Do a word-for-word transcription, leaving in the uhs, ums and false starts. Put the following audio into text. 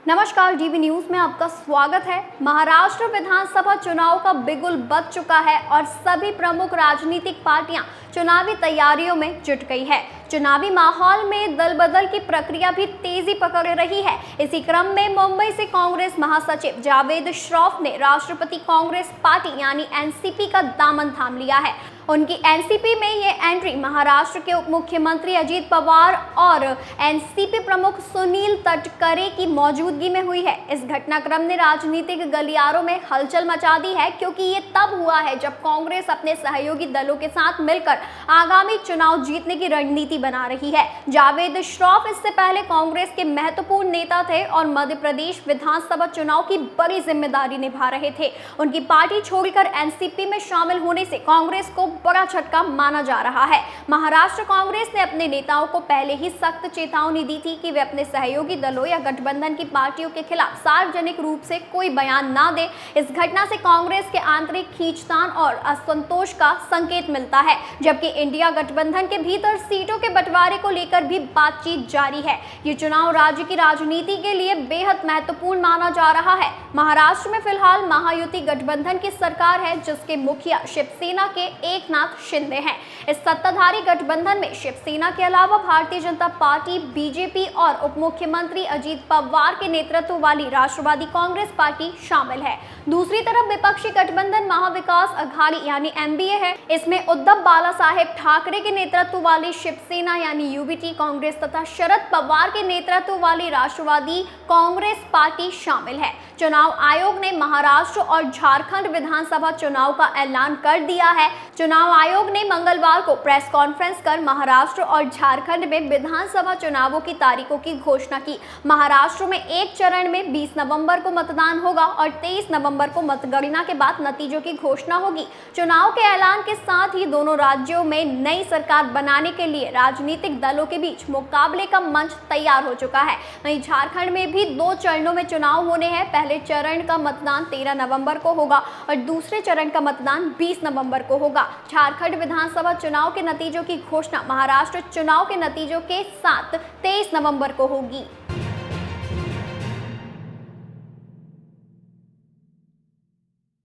नमस्कार, DV news में आपका स्वागत है। महाराष्ट्र विधानसभा चुनाव का बिगुल बज चुका है और सभी प्रमुख राजनीतिक पार्टियां चुनावी तैयारियों में जुट गई है। चुनावी माहौल में दल बदल की प्रक्रिया भी तेजी पकड़ रही है। इसी क्रम में मुंबई से कांग्रेस महासचिव जावेद श्रॉफ ने राष्ट्रपति कांग्रेस पार्टी यानी एनसीपी का दामन थाम लिया है। उनकी एनसीपी में ये एंट्री महाराष्ट्र के उप मुख्यमंत्री अजीत पवार और एनसीपी प्रमुख सुनील तटकरे की मौजूदगी में हुई है। इस घटनाक्रम ने राजनीतिक गलियारों में हलचल मचा दी है, क्योंकि ये तब हुआ है जब कांग्रेस अपने सहयोगी दलों के साथ मिलकर आगामी चुनाव जीतने की रणनीति बना रही है। जावेद श्रॉफ इससे पहले कांग्रेस के महत्वपूर्ण नेता थे और मध्य प्रदेश विधानसभा चुनाव की बड़ी जिम्मेदारी निभा रहे थे। उनकी पार्टी छोड़कर एनसीपी में शामिल होने से कांग्रेस को बड़ा झटका माना जा रहा है। महाराष्ट्र कांग्रेस ने अपने नेताओं को पहले ही सख्त चेतावनी दी थी कि वे अपने सहयोगी दलों या गठबंधन की पार्टियों के खिलाफ सार्वजनिक रूप से कोई बयान ना दे। इस घटना से कांग्रेस के आंतरिक खींचतान और असंतोष का संकेत मिलता है, जबकि इंडिया गठबंधन के भीतर सीटों के बंटवारे को लेकर भी बातचीत जारी है। ये चुनाव राज्य की राजनीति के लिए बेहद महत्वपूर्ण माना जा रहा है। महाराष्ट्र में फिलहाल महायुति गठबंधन की सरकार है, जिसके मुखिया शिवसेना के एकनाथ शिंदे हैं। इस सत्ताधारी गठबंधन में शिवसेना के अलावा भारतीय जनता पार्टी, बीजेपी और उप मुख्यमंत्री अजीत पवार के नेतृत्व वाली राष्ट्रवादी कांग्रेस पार्टी शामिल है। दूसरी तरफ विपक्षी गठबंधन महाविकास अघाड़ी यानी एमबीए है। इसमें उद्धव बालासाहेब ठाकरे के नेतृत्व वाली शिवसेना यानी यूबीटी कांग्रेस तथा शरद पवार के नेतृत्व वाली राष्ट्रवादी कांग्रेस पार्टी शामिल है। चुनाव आयोग ने महाराष्ट्र और झारखंड विधानसभा चुनाव का ऐलान कर दिया है। चुनाव आयोग ने मंगलवार को प्रेस कॉन्फ्रेंस कर महाराष्ट्र और झारखंड में विधानसभा चुनावों की तारीखों की घोषणा की। महाराष्ट्र में एक चरण में बीस नवंबर को मतदान होगा और तेईस नवंबर को मतगणना के बाद नतीजों की घोषणा होगी। चुनाव के ऐलान के साथ ही दोनों राज्यों में नई सरकार बनाने के लिए राजनीतिक दलों के बीच मुकाबले का मंच तैयार हो चुका है। वहीं झारखंड में भी दो चरणों में चुनाव होने हैं। पहले चरण का मतदान तेरह नवंबर को होगा और दूसरे चरण का मतदान बीस नवंबर को होगा। झारखंड विधानसभा चुनाव के नतीजों की घोषणा महाराष्ट्र चुनाव के नतीजों के साथ तेईस नवंबर को होगी।